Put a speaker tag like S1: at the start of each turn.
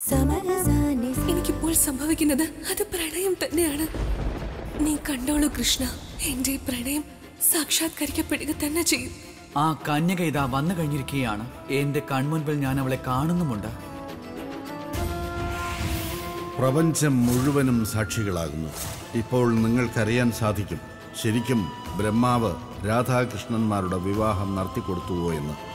S1: എനിക്കിപ്പോൾ സംഭവിക്കുന്നത് അത് പ്രണയം തന്നെയാണ്. നീ കണ്ടോളൂ കൃഷ്ണ, എന്റെ പ്രണയം സാക്ഷാത്കരിക്കപ്പെടുക തന്നെ ചെയ്യും.
S2: ആ കന്യക ഇതാ വന്നു കഴിഞ്ഞിരിക്കുകയാണ്. എന്റെ കൺമുൻപിൽ ഞാൻ അവളെ കാണുന്നുമുണ്ട്.
S3: പ്രപഞ്ചം മുഴുവനും സാക്ഷികളാകുന്നു. ഇപ്പോൾ നിങ്ങൾക്കറിയാൻ സാധിക്കും ശരിക്കും ബ്രഹ്മാവ് രാധാകൃഷ്ണന്മാരുടെ വിവാഹം നടത്തിക്കൊടുത്തുവോ എന്ന്.